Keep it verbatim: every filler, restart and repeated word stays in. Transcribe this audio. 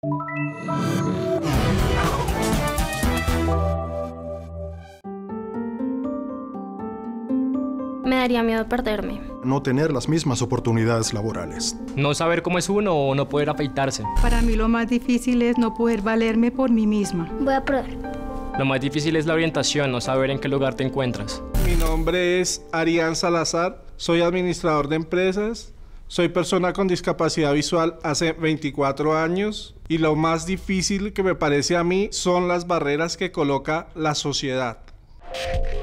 Me daría miedo perderme. No tener las mismas oportunidades laborales. No saber cómo es uno o no poder afeitarse. Para mí lo más difícil es no poder valerme por mí misma. Voy a probar. Lo más difícil es la orientación, no saber en qué lugar te encuentras. Mi nombre es Arián Salazar, soy administrador de empresas, soy persona con discapacidad visual hace veinticuatro años y lo más difícil que me parece a mí son las barreras que coloca la sociedad.